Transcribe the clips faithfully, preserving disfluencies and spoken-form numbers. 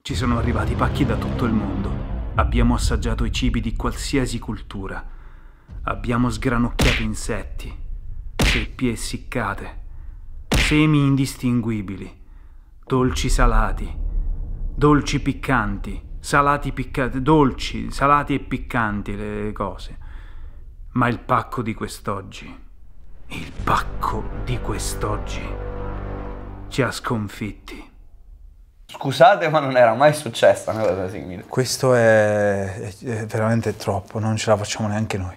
Ci sono arrivati pacchi da tutto il mondo. Abbiamo assaggiato i cibi di qualsiasi cultura. Abbiamo sgranocchiato insetti, seppie essiccate, semi indistinguibili, dolci salati, dolci piccanti, salati piccanti, dolci, salati e piccanti le cose. Ma il pacco di quest'oggi, il pacco di quest'oggi ci ha sconfitti. Scusate, ma non era mai successa una cosa simile. Questo è, è veramente troppo, non ce la facciamo neanche noi.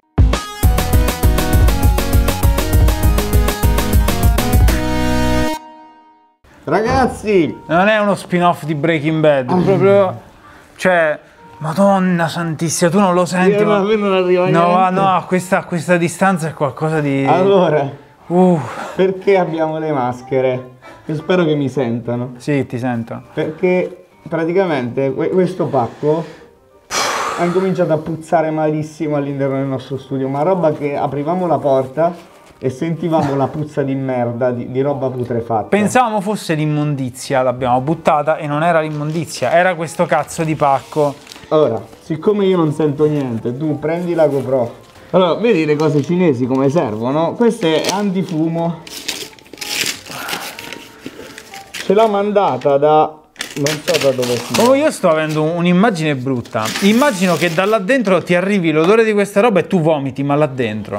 Ragazzi! Non è uno spin-off di Breaking Bad, è proprio... Cioè, Madonna santissima, tu non lo senti, Io ma... no, non arriva No, niente. no, a questa, a questa distanza è qualcosa di... Allora, Uh, perché abbiamo le maschere? Io spero che mi sentano. sì, ti sento. Perché praticamente que- questo pacco ha incominciato a puzzare malissimo all'interno del nostro studio, ma roba che aprivamo la porta e sentivamo la puzza di merda, di, di roba putrefatta. Pensavamo fosse l'immondizia, l'abbiamo buttata e non era l'immondizia, era questo cazzo di pacco. Ora, siccome io non sento niente, tu prendi la GoPro. Allora, vedi le cose cinesi come servono? Questo è antifumo. Ce l'ha mandata da... non so da dove sia. Oh, io sto avendo un'immagine brutta. Immagino che da là dentro ti arrivi l'odore di questa roba e tu vomiti, ma là dentro.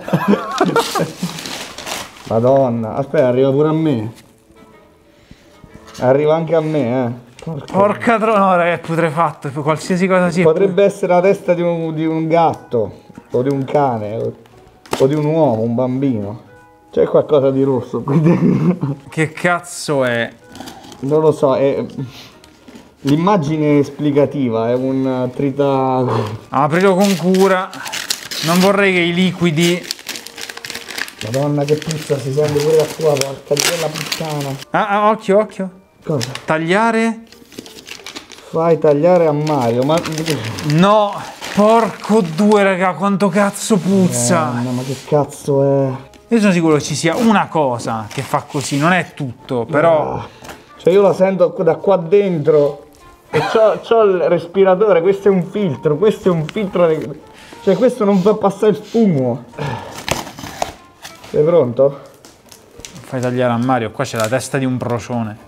Madonna, aspetta, arriva pure a me. Arriva anche a me, eh. Porca, Porca tro... no, raga, è putrefatto, qualsiasi cosa sia. Potrebbe essere la testa di un, di un gatto, o di un cane, o, o di un uomo, un bambino. C'è qualcosa di rosso qui dentro. Che cazzo è? Non lo so, è... l'immagine esplicativa è un trita... Aprilo con cura. Non vorrei che i liquidi... Madonna che puzza, si sente pure la tua, porca di quella puttana. Ah, ah, occhio, occhio. Cosa? Tagliare? Fai tagliare a Mario, ma... No, porco due, raga, quanto cazzo puzza. Eh, ma che cazzo è? Io sono sicuro che ci sia una cosa che fa così, non è tutto, però... Ah, cioè io la sento da qua dentro e c'ho, c'ho il respiratore, questo è un filtro, questo è un filtro... De... Cioè questo non fa passare il fumo. Sei pronto? Fai tagliare a Mario, qua c'è la testa di un procione.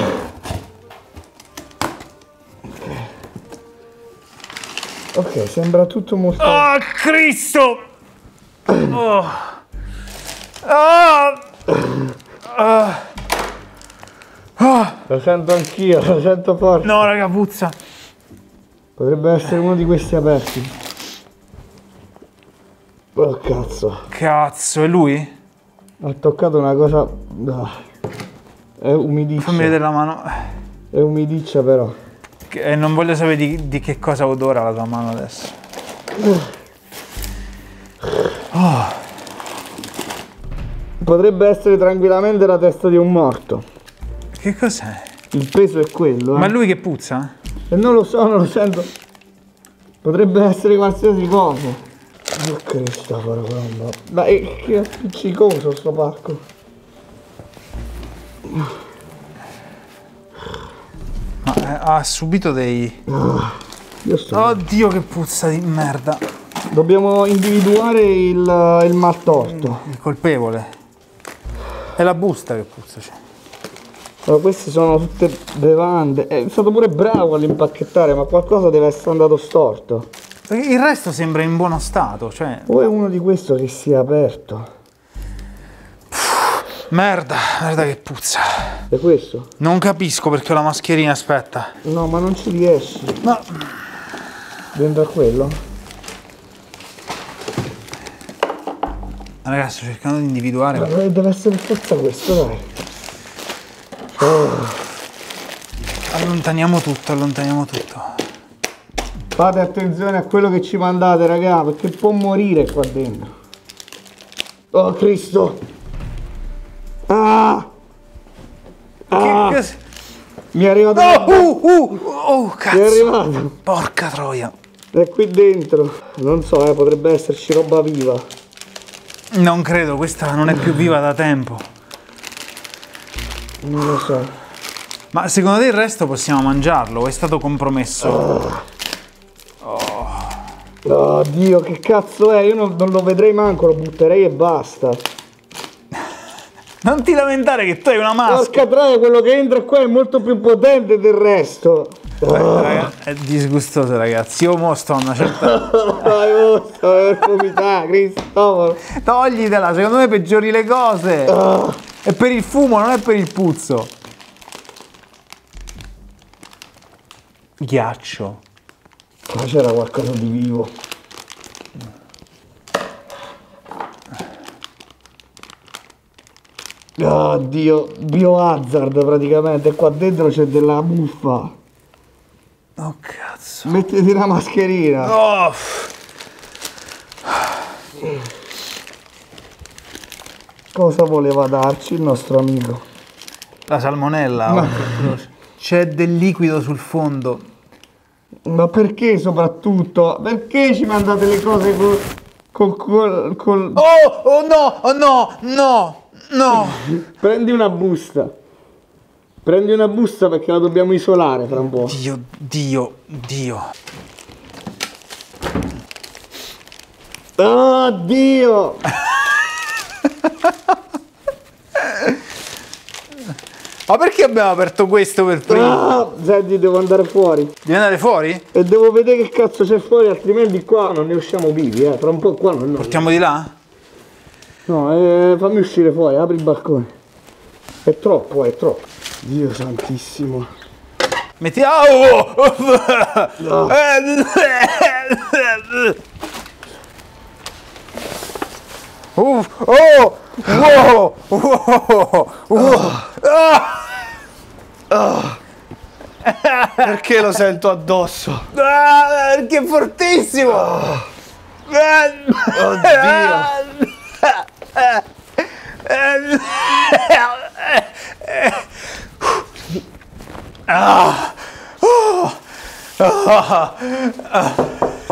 Ok, sembra tutto molto... Oh, Cristo! Oh. Ah. Ah. Ah. Lo sento anch'io, lo sento forte. No, raga, puzza. Potrebbe essere uno di questi aperti. Oh cazzo. Cazzo, è lui? Ha toccato una cosa... ah, è umidiccia. Fammi vedere la mano. È umidiccia però. E non voglio sapere di, di che cosa odora la tua mano adesso. Oh. Potrebbe essere tranquillamente la testa di un morto. Che cos'è? Il peso è quello, eh. Ma è lui che puzza? E non lo so, non lo sento. Potrebbe essere qualsiasi cosa. Oh Cristo, porca. Ma è che appiccicoso sto pacco. Ma eh, ha subito dei... Oh, io sto... Oddio, che puzza di merda. Dobbiamo individuare il, il maltorto. Il colpevole. È la busta che puzza, cioè. Allora, queste sono tutte bevande. È stato pure bravo all'impacchettare, ma qualcosa deve essere andato storto. Il resto sembra in buono stato, cioè... O è uno di questo che si è aperto? Merda, merda che puzza. È questo? Non capisco perché ho la mascherina, aspetta. No, ma non ci riesci. Ma... Dentro a quello? Ragazzi, sto cercando di individuare... Ma deve essere forza questo, dai. Oh. Allontaniamo tutto, allontaniamo tutto. Fate attenzione a quello che ci mandate, raga, perché può morire qua dentro. Oh Cristo! Ah! Ah! Che, che... Mi è arrivato... Oh, uh, uh, oh, cazzo! Mi è arrivato! Porca troia! È qui dentro. Non so, eh, potrebbe esserci roba viva. Non credo, questa non è più viva da tempo. Non lo so. Ma secondo te il resto possiamo mangiarlo o è stato compromesso? Oh. Oh Dio, che cazzo è? Io non, non lo vedrei manco, lo butterei e basta. Non ti lamentare che tu hai una maschera. Porca troia, quello che entra qua è molto più potente del resto. Oh. È disgustoso, ragazzi. Io mo sto a una certa. Dai, sto per vomitare, Cristoforo. Toglitela, secondo me peggiori le cose. Oh. È per il fumo, non è per il puzzo. Ghiaccio. Ma c'era qualcosa di vivo. Oh Dio, biohazard praticamente. Qua dentro c'è della muffa. Oh cazzo. Mettiti la mascherina. Oh. Cosa voleva darci il nostro amico? La salmonella. Ma... C'è del liquido sul fondo. Ma perché soprattutto? Perché ci mandate le cose col... col, col, col... Oh, oh no, oh no, no, no. Prendi una busta. Prendi una busta perché la dobbiamo isolare fra un po'. Dio, Dio, Dio. Oh Dio! Ma perché abbiamo aperto questo per primo? Ah, senti, devo andare fuori. Devi andare fuori? E devo vedere che cazzo c'è fuori, altrimenti qua non ne usciamo vivi, eh. Fra un po' qua non... Portiamo di là? No, eh, fammi uscire fuori, apri il balcone. È troppo, è troppo. Dio santissimo. Metti... Oh! No. Uh, oh! Wow! Wow! Wow! Oh. Perché lo sento addosso? Ah, perché è fortissimo! Oh. Oddio! Ah. Oh. Ah. Ah.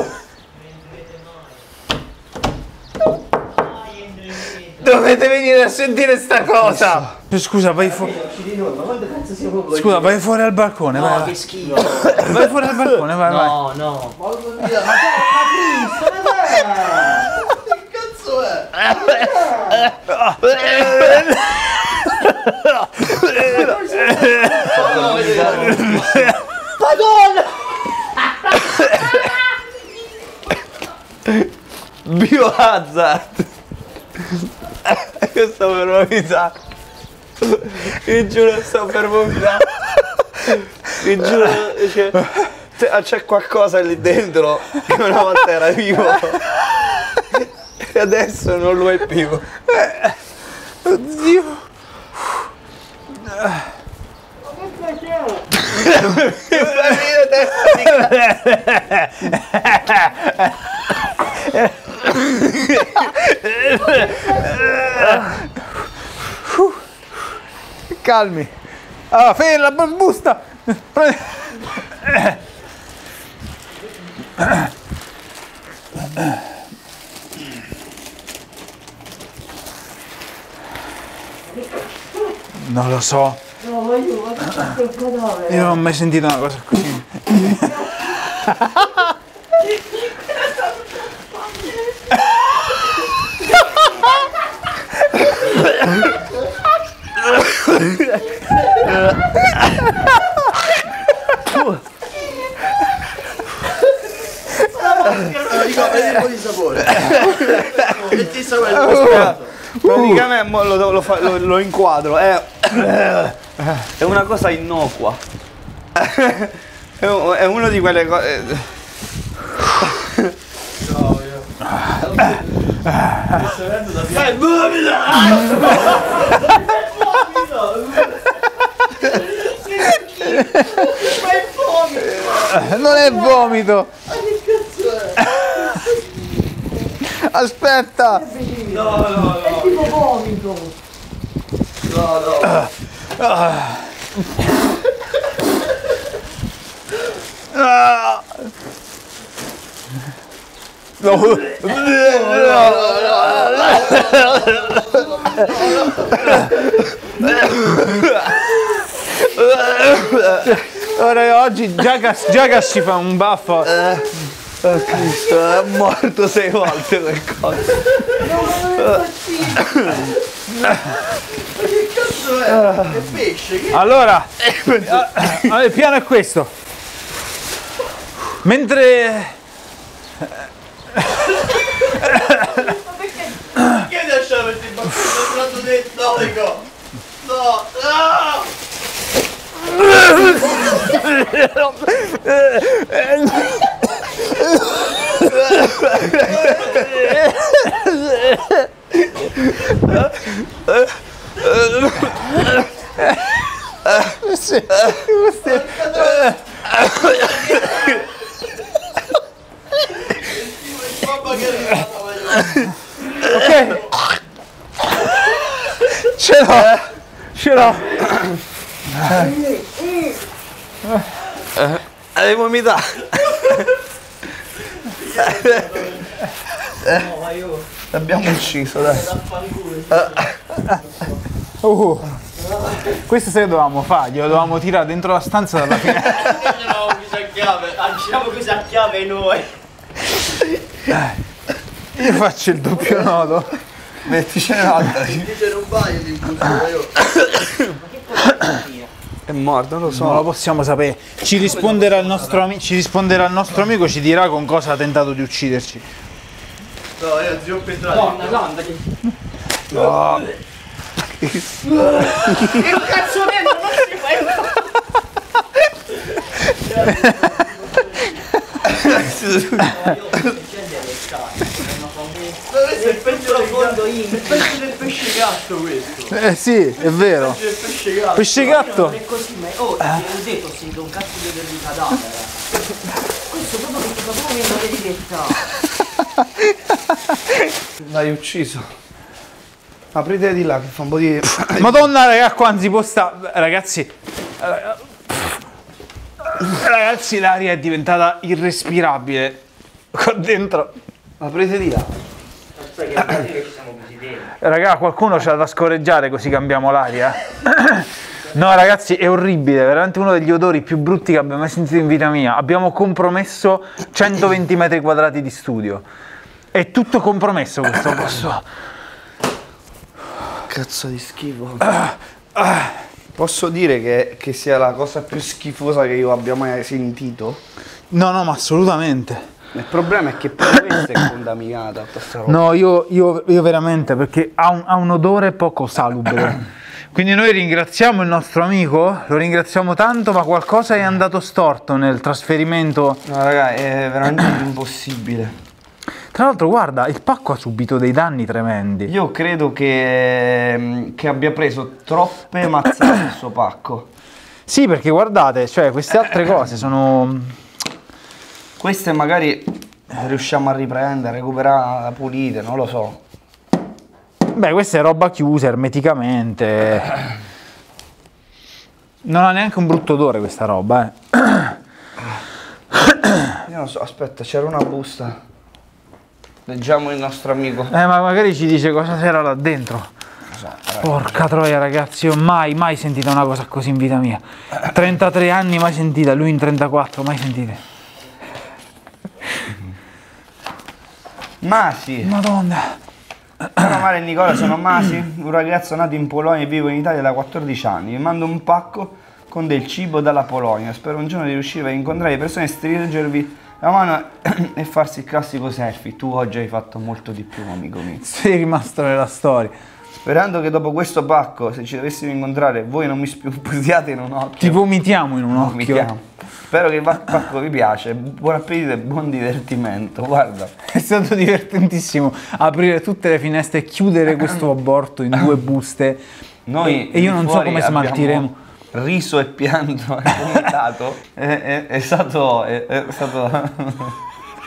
Dovete venire a sentire sta cosa! Scusa, vai fuori. Scusa, vai fuori al balcone. No, vai. che schifo. Vai fuori al balcone, vai, vai. No, no. Ma Cristo, ma che cazzo è? Madonna! Biohazard! Io sto per vomitare. Vi giuro, sto per vomitare. Vi giuro, c'è, c'è qualcosa lì dentro che una volta era vivo e adesso non lo è più. Oddio. Calmi. Allora, ferma la busta. Non lo so. No, ma io, ma che cazzo è il cadavere? Io non ho mai sentito una cosa così. Dico, vedi un po' di sapore. Metti il sapore. Praticamente mo lo, lo, fa- lo, lo inquadro, è, è una cosa innocua. È, un- è uno di quelle cose. No, io. Fai vomita! Fai vomito! Non è vomito. Ma che cazzo è? Aspetta. No, no, no. È tipo vomito. No, no. No. Ora oggi Giagas, Giagas ci fa un baffo. Eh, oh Cristo, è morto sei volte quel coso. Ma che cazzo è? È pesce? Che Allora, allora, il piano è questo. Mentre... Che lasciamo questi bambini? Sono entrato dentro, dico. No, no! Ok. Ce l'ho. Ce l'ho. Hai vomitato? No, ma io... L'abbiamo ucciso, dai. Uh, questo se lo dovevamo fare, glielo dovevamo tirare dentro la stanza dalla finestra. C'eravamo chiusa a chiave, c'eravamo chiusa a chiave noi. Io faccio il doppio nodo. Metticene un'altra. C'era un paio di butto io. È morto, non lo so. Non lo possiamo sapere. Ci risponderà il nostro, ami- ci risponderà il nostro amico, ci dirà con cosa ha tentato di ucciderci. No, io zio Petrano. Donna, donna, che... No. Che cazzo dentro, non si Questo è il pezzo profondo in. Il pezzo del pesce gatto questo. Eh sì, è vero. Il pesce gatto. Pesce gatto. Non è così, ma oh, ti ho detto, ho sentito un cazzo di odore di cadavere. Questo proprio che ti fa proprio venire di detta. L'hai ucciso. Aprite di là che fa un po' di... Madonna, raga, qua non si può stare. Ragazzi. Ragazzi, l'aria è diventata irrespirabile. Qua dentro. Aprite di là. Sai che è che ci siamo così dentro. Raga, qualcuno c'ha da scorreggiare così cambiamo l'aria. No, ragazzi, è orribile, è veramente uno degli odori più brutti che abbia mai sentito in vita mia. Abbiamo compromesso centoventi metri quadrati di studio. È tutto compromesso questo posto. Cazzo di schifo. Posso dire che, che sia la cosa più schifosa che io abbia mai sentito? No, no, ma assolutamente. Il problema è che pure questa è contaminata, tutta sta roba. No, io, io, io veramente, perché ha un, ha un odore poco salubre. Quindi noi ringraziamo il nostro amico, lo ringraziamo tanto, ma qualcosa è andato storto nel trasferimento. No, raga, è veramente impossibile. Tra l'altro, guarda, il pacco ha subito dei danni tremendi. Io credo che, che abbia preso troppe mazzate il suo pacco. Sì, perché guardate, cioè queste altre cose sono... Queste magari riusciamo a riprendere, recuperare, pulite, non lo so. Beh, questa è roba chiusa ermeticamente. Non ha neanche un brutto odore questa roba, eh. Io non so, aspetta, c'era una busta. Leggiamo il nostro amico. Eh, ma magari ci dice cosa c'era là dentro. Porca troia, ragazzi, io mai, mai sentito una cosa così in vita mia. trentatré anni mai sentita, lui in trentaquattro, mai sentite. Masi. Madonna. Ciao Mario e Nicola, sono Masi, un ragazzo nato in Polonia e vivo in Italia da quattordici anni. Vi mando un pacco con del cibo dalla Polonia. Spero un giorno di riuscire a incontrare persone, stringervi la mano e farsi il classico selfie. Tu oggi hai fatto molto di più, amico mio. Sei rimasto nella storia. Sperando che dopo questo pacco, se ci dovessimo incontrare, voi non mi sputiate in un occhio. Ti vomitiamo in un occhio. Vomitiamo. Spero che il pacco vi piace. Buon appetito e buon divertimento. Guarda. È stato divertentissimo aprire tutte le finestre e chiudere questo aborto in due buste. Noi e io non so come abbiamo smaltiremo. Riso e pianto e vomitato. è, è, è stato. È, è stato.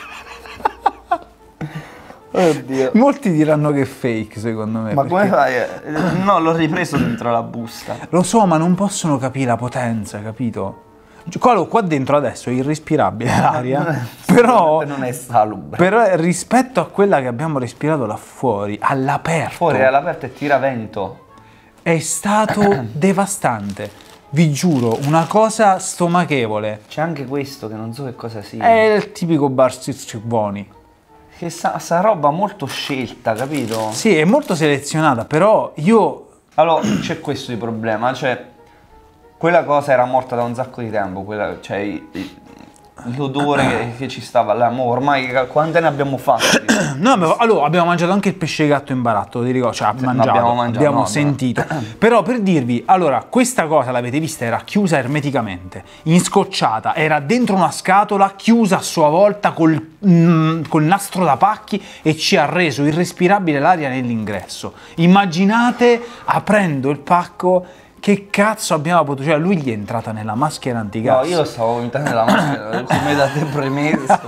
Oddio. Molti diranno che è fake, secondo me. Ma perché... come fai? No, l'ho ripreso dentro la busta. Lo so, ma non possono capire la potenza, capito? Qua, qua dentro adesso è irrespirabile l'aria, però, non è salubre. però rispetto a quella che abbiamo respirato là fuori, all'aperto, Fuori all'aperto e tira vento. è stato devastante. vi giuro, una cosa stomachevole. C'è anche questo che non so che cosa sia. È il tipico bar buoni. Che sa, sa roba molto scelta, capito? Sì, è molto selezionata, però io... Allora, c'è questo di problema, cioè, quella cosa era morta da un sacco di tempo, quella, cioè, i- i- l'odore che, che ci stava là, mo ormai quante ne abbiamo fatte? No, abbiamo- allora, abbiamo mangiato anche il pesce gatto in baratto, ti ricordo, cioè, mangiato, abbiamo mangiato, abbiamo no, sentito. Però per dirvi, allora, questa cosa l'avete vista, era chiusa ermeticamente, inscocciata, era dentro una scatola, chiusa a sua volta col, mm, col nastro da pacchi e ci ha reso irrespirabile l'aria nell'ingresso. Immaginate, aprendo il pacco, che cazzo abbiamo potuto... Cioè, lui gli è entrata nella maschera antigas. No, io stavo vomitando nella maschera, come da te premesso.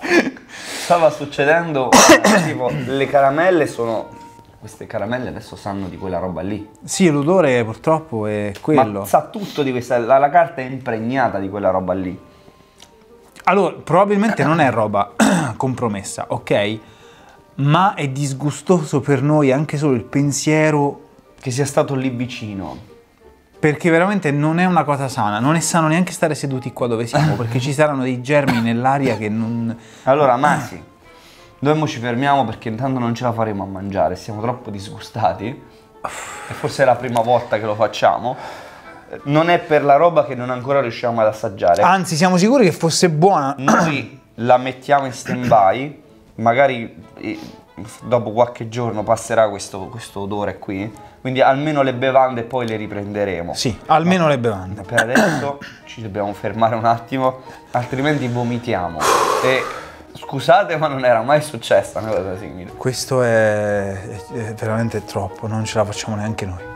Stava succedendo, eh, tipo, le caramelle sono... Queste caramelle adesso sanno di quella roba lì. Sì, l'odore purtroppo è quello. Ma sa tutto di questa... La, la carta è impregnata di quella roba lì. Allora, probabilmente non è roba compromessa, ok? Ma è disgustoso per noi anche solo il pensiero, Che sia stato lì vicino. perché veramente non è una cosa sana. Non è sano neanche stare seduti qua dove siamo, perché ci saranno dei germi nell'aria che non... Allora, Masi, noi mo ci fermiamo perché intanto non ce la faremo a mangiare, siamo troppo disgustati. E forse è la prima volta che lo facciamo. Non è per la roba che non ancora riusciamo ad assaggiare. Anzi, siamo sicuri che fosse buona. Noi la mettiamo in stand-by, magari eh, dopo qualche giorno passerà questo, questo odore qui, quindi almeno le bevande poi le riprenderemo. Sì, almeno le bevande. Per adesso ci dobbiamo fermare un attimo, altrimenti vomitiamo. E scusate, ma non era mai successa una cosa simile. Questo è, è veramente troppo, non ce la facciamo neanche noi.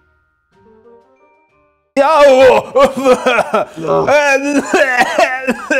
Ciao!